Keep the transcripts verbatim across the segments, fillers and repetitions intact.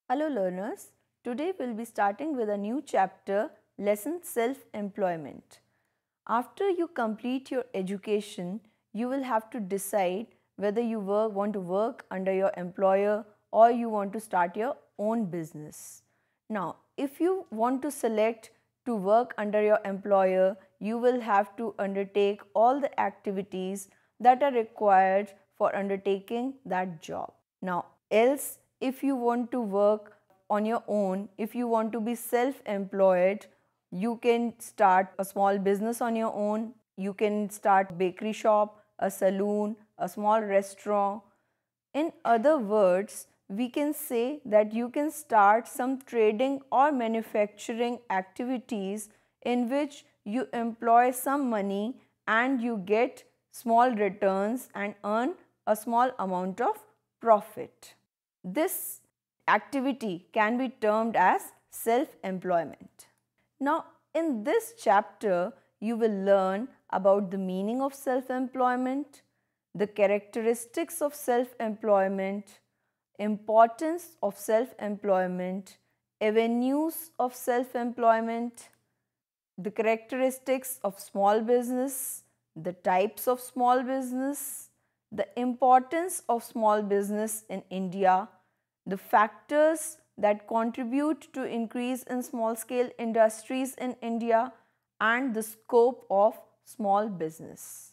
Hello learners, today we will be starting with a new chapter, lesson self-employment. After you complete your education, you will have to decide whether you work, want to work under your employer or you want to start your own business. Now, if you want to select to work under your employer, you will have to undertake all the activities that are required for undertaking that job. Now, else if you want to work on your own, if you want to be self-employed, you can start a small business on your own. You can start bakery shop, a saloon, a small restaurant. In other words, we can say that you can start some trading or manufacturing activities in which you employ some money and you get small returns and earn a small amount of profit. This activity can be termed as self-employment. Now, in this chapter, you will learn about the meaning of self-employment, the characteristics of self-employment, importance of self-employment, avenues of self-employment, the characteristics of small business, the types of small business, the importance of small business in India, the factors that contribute to increase in small scale industries in India, and the scope of small business.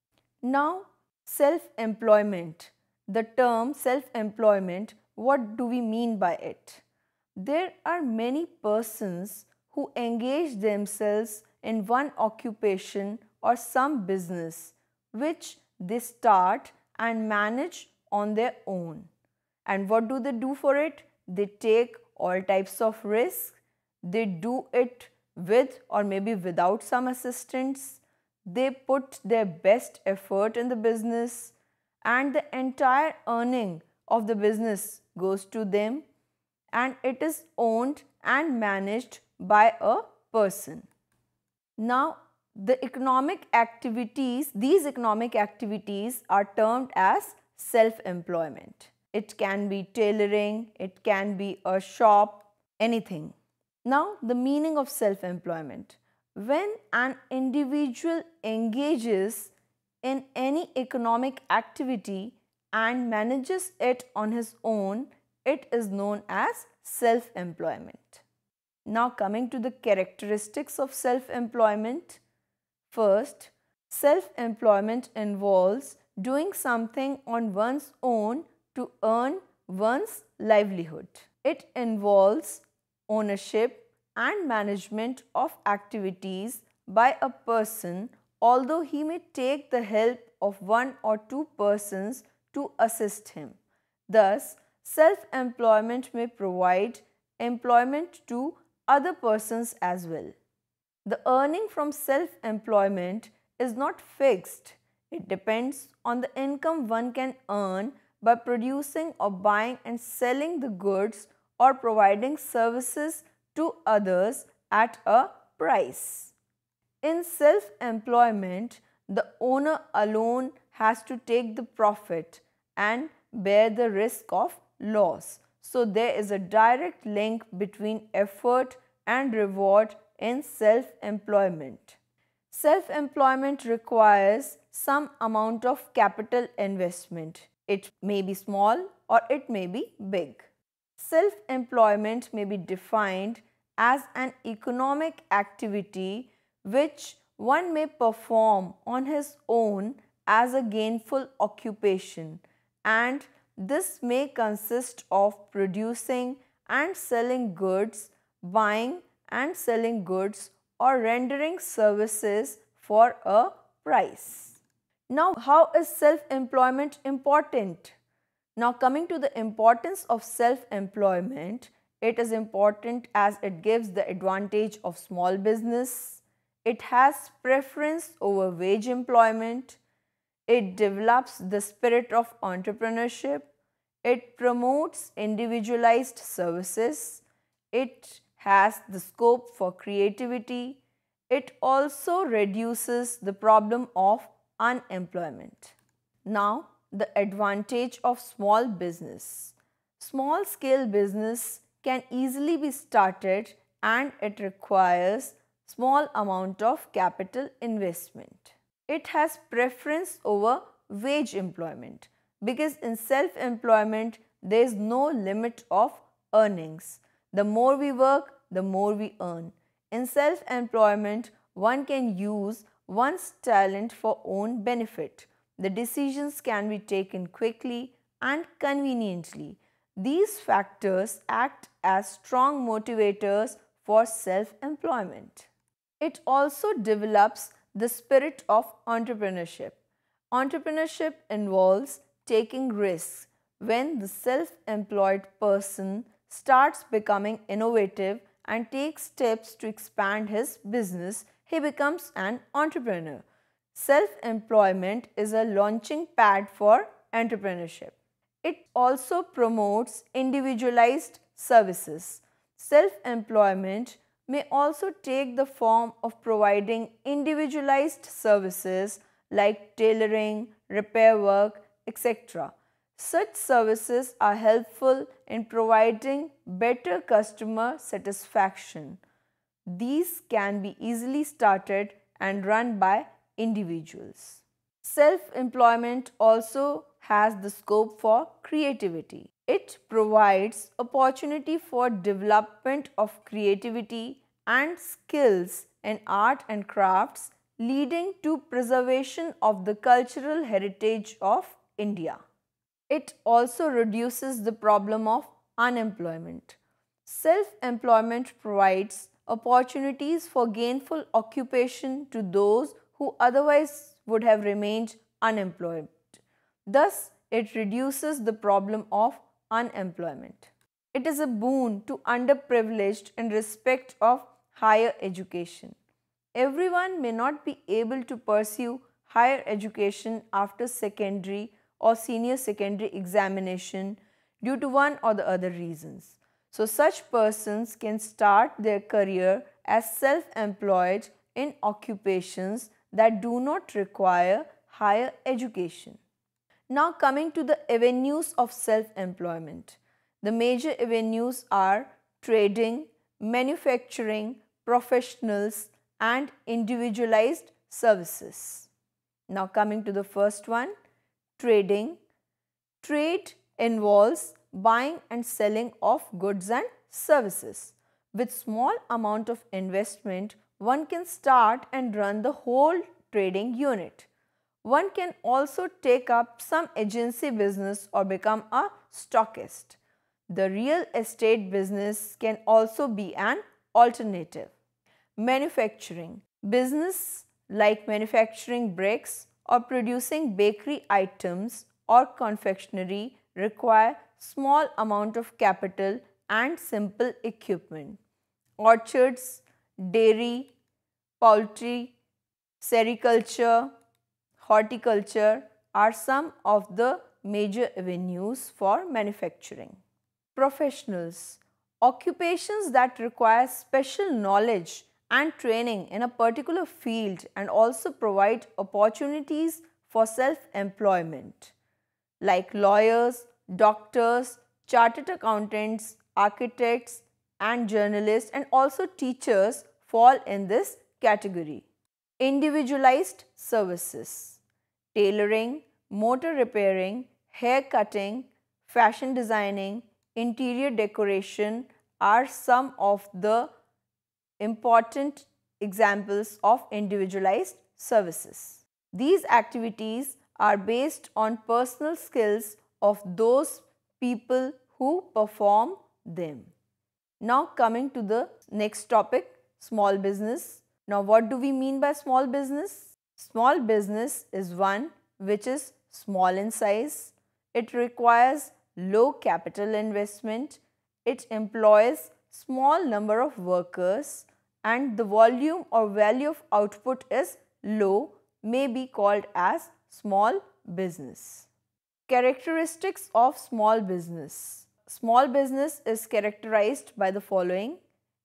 Now, self-employment. The term self-employment, what do we mean by it? There are many persons who engage themselves in one occupation or some business which they start and manage on their own. And what do they do for it? They take all types of risks. They do it with or maybe without some assistance. They put their best effort in the business and the entire earning of the business goes to them and it is owned and managed by a person. Now, the economic activities, these economic activities are termed as self-employment. It can be tailoring, it can be a shop, anything. Now, the meaning of self-employment. When an individual engages in any economic activity and manages it on his own, it is known as self-employment. Now, coming to the characteristics of self-employment. First, self-employment involves doing something on one's own to earn one's livelihood. It involves ownership and management of activities by a person, although he may take the help of one or two persons to assist him. Thus, self-employment may provide employment to other persons as well. The earning from self-employment is not fixed. It depends on the income one can earn by producing or buying and selling the goods or providing services to others at a price. In self-employment, the owner alone has to take the profit and bear the risk of loss. So, there is a direct link between effort and reward in self-employment. Self-employment requires some amount of capital investment. It may be small or it may be big. Self-employment may be defined as an economic activity which one may perform on his own as a gainful occupation, and this may consist of producing and selling goods, buying and selling goods, or rendering services for a price. Now, how is self-employment important? Now, coming to the importance of self-employment, it is important as it gives the advantage of small business. It has preference over wage employment. It develops the spirit of entrepreneurship. It promotes individualized services. It has the scope for creativity. It also reduces the problem of unemployment. Now, the advantage of small business. Small scale business can easily be started and it requires small amount of capital investment. It has preference over wage employment because in self-employment there is no limit of earnings. The more we work, the more we earn. In self-employment, one can use one's talent for own benefit. The decisions can be taken quickly and conveniently. These factors act as strong motivators for self-employment. It also develops the spirit of entrepreneurship. Entrepreneurship involves taking risks. When the self-employed person starts becoming innovative and takes steps to expand his business, he becomes an entrepreneur. Self-employment is a launching pad for entrepreneurship. It also promotes individualized services. Self-employment may also take the form of providing individualized services like tailoring, repair work, et cetera. Such services are helpful in providing better customer satisfaction. These can be easily started and run by individuals. Self-employment also has the scope for creativity. It provides opportunity for development of creativity and skills in art and crafts, leading to preservation of the cultural heritage of India. It also reduces the problem of unemployment. Self-employment provides opportunities for gainful occupation to those who otherwise would have remained unemployed. Thus, it reduces the problem of unemployment. It is a boon to underprivileged in respect of higher education. Everyone may not be able to pursue higher education after secondary or senior secondary examination due to one or the other reasons. So, such persons can start their career as self-employed in occupations that do not require higher education. Now coming to the avenues of self-employment. The major avenues are trading, manufacturing, professionals and individualized services. Now coming to the first one, trading. Trade involves buying and selling of goods and services. With small amount of investment, one can start and run the whole trading unit. One can also take up some agency business or become a stockist. The real estate business can also be an alternative. Manufacturing. Business like manufacturing bricks or producing bakery items or confectionery require small amount of capital and simple equipment. Orchards, dairy, poultry, sericulture, horticulture are some of the major avenues for manufacturing. Professionals. Occupations that require special knowledge and training in a particular field and also provide opportunities for self-employment like lawyers, doctors, chartered accountants, architects and journalists and also teachers fall in this category. Individualized services. Tailoring, motor repairing, hair cutting, fashion designing, interior decoration are some of the important examples of individualized services. These activities are based on personal skills of those people who perform them. Now coming to the next topic, small business. Now what do we mean by small business? Small business is one which is small in size. It requires low capital investment. It employs small number of workers and the volume or value of output is low, may be called as small business. Characteristics of small business. Small business is characterized by the following.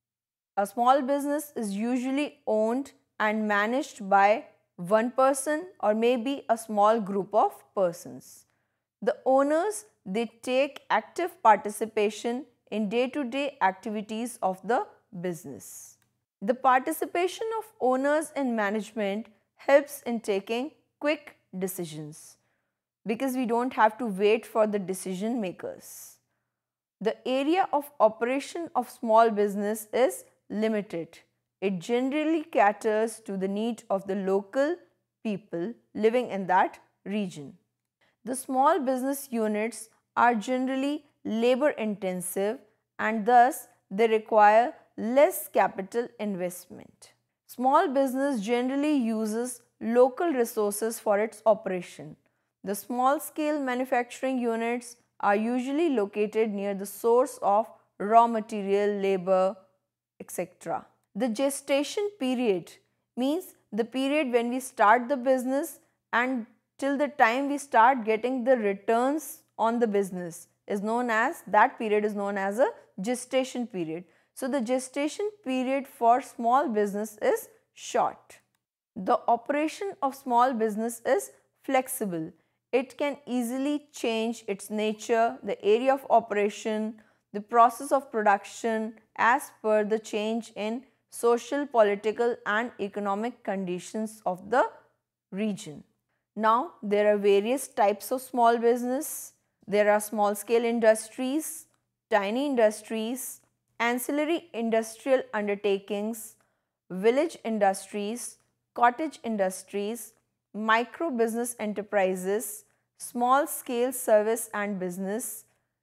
A small business is usually owned and managed by one person or maybe a small group of persons. The owners, they take active participation in day-to-day activities of the business. The participation of owners in management helps in taking quick decisions because we don't have to wait for the decision makers. The area of operation of small business is limited. It generally caters to the need of the local people living in that region. The small business units are generally labor intensive and thus they require less capital investment. Small business generally uses local resources for its operation. The small scale manufacturing units are usually located near the source of raw material, labor, et cetera. The gestation period means the period when we start the business and till the time we start getting the returns on the business is known as, that period is known as a gestation period. So the gestation period for small business is short. The operation of small business is flexible. It can easily change its nature, the area of operation, the process of production as per the change in social, political and economic conditions of the region. Now, there are various types of small business. There are small scale industries, tiny industries, ancillary industrial undertakings, village industries, cottage industries, micro business enterprises, small scale service and business,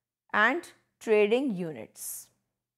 and trading units.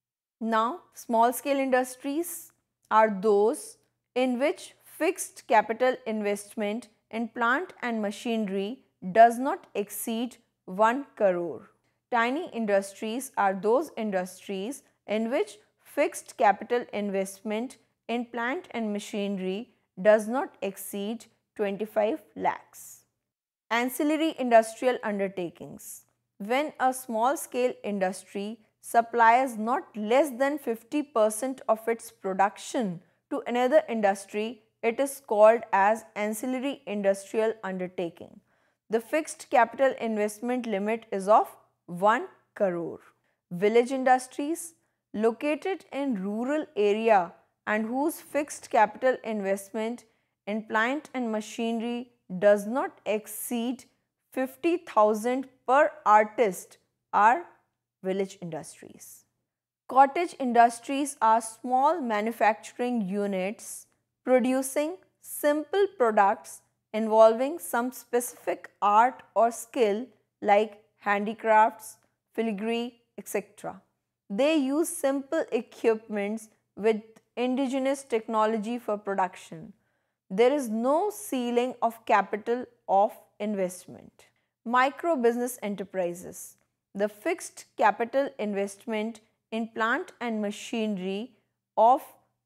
Now, small scale industries are those in which fixed capital investment in plant and machinery does not exceed one crore. Tiny industries are those industries in which fixed capital investment in plant and machinery does not exceed twenty-five lakhs. Ancillary industrial undertakings. When a small scale industry supplies not less than fifty percent of its production to another industry, it is called as ancillary industrial undertaking. The fixed capital investment limit is of one crore. Village industries located in rural area and whose fixed capital investment in plant and machinery does not exceed fifty thousand per artist are village industries. Cottage industries are small manufacturing units producing simple products involving some specific art or skill like handicrafts, filigree, et cetera. They use simple equipments with indigenous technology for production. There is no ceiling of capital of investment. Micro business enterprises. The fixed capital investment in plant and machinery of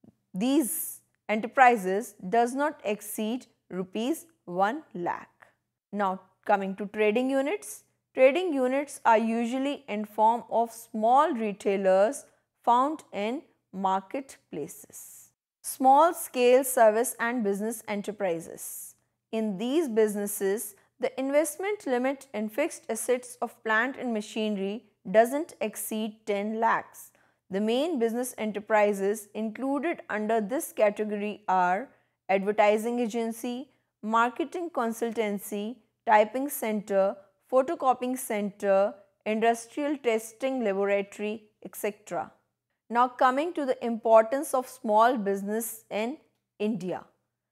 these enterprises does not exceed rupees one lakh. Now coming to trading units. Trading units are usually in form of small retailers found in marketplaces. Small scale service and business enterprises. In these businesses, the investment limit in fixed assets of plant and machinery doesn't exceed ten lakhs. The main business enterprises included under this category are advertising agency, marketing consultancy, typing center, photocopying center, industrial testing laboratory, et cetera. Now coming to the importance of small business in India.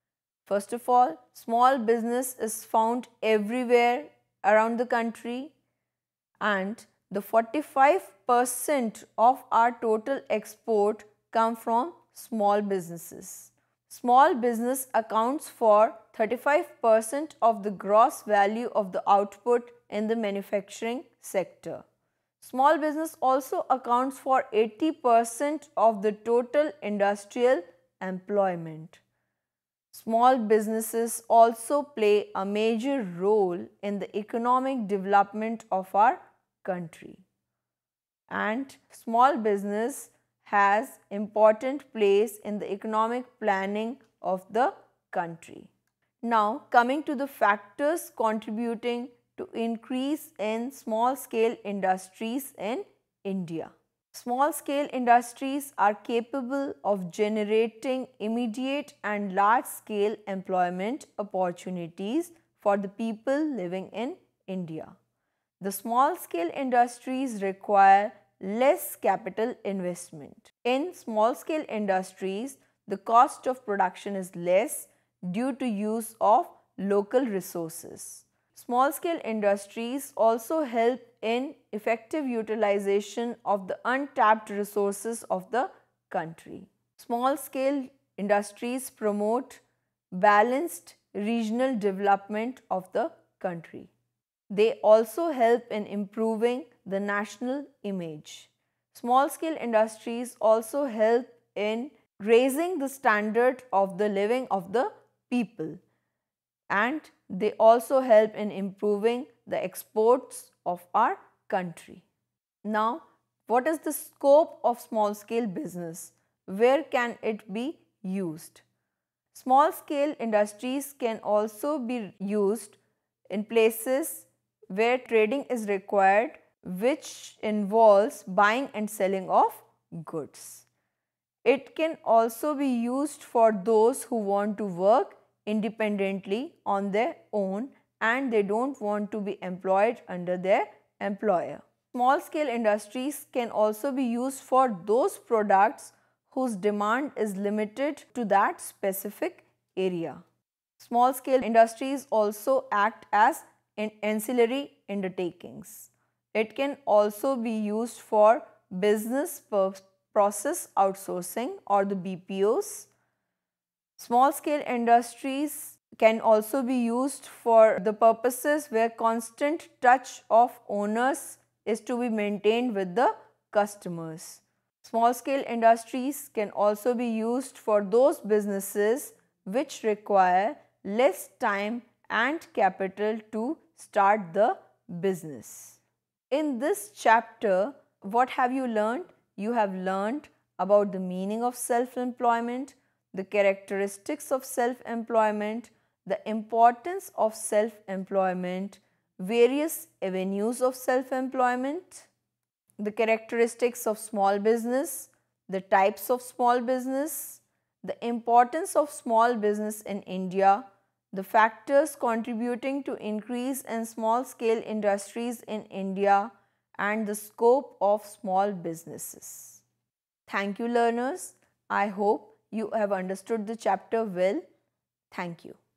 First of all, small business is found everywhere around the country and the forty-five percent of our total export come from small businesses. Small business accounts for thirty-five percent of the gross value of the output in the manufacturing sector. Small business also accounts for eighty percent of the total industrial employment. Small businesses also play a major role in the economic development of our country. And small business has important place in the economic planning of the country. Now coming to the factors contributing to increase in small scale industries in India. Small scale industries are capable of generating immediate and large scale employment opportunities for the people living in India. The small scale industries require less capital investment. In small scale industries, the cost of production is less due to use of local resources. Small scale industries also help in effective utilization of the untapped resources of the country. Small scale industries promote balanced regional development of the country. They also help in improving the national image. Small scale industries also help in raising the standard of the living of the people, and they also help in improving the exports of our country. Now, what is the scope of small scale business? Where can it be used? Small scale industries can also be used in places where trading is required, which involves buying and selling of goods. It can also be used for those who want to work independently on their own and they don't want to be employed under their employer. Small scale industries can also be used for those products whose demand is limited to that specific area. Small scale industries also act as ancillary undertakings. It can also be used for business process outsourcing or the B P Os. Small scale industries can also be used for the purposes where constant touch of owners is to be maintained with the customers. Small scale industries can also be used for those businesses which require less time and capital to start the business. In this chapter, what have you learned? You have learned about the meaning of self-employment, the characteristics of self-employment, the importance of self-employment, various avenues of self-employment, the characteristics of small business, the types of small business, the importance of small business in India, the factors contributing to increase in small scale industries in India, and the scope of small businesses. Thank you, learners. I hope you have understood the chapter well. Thank you.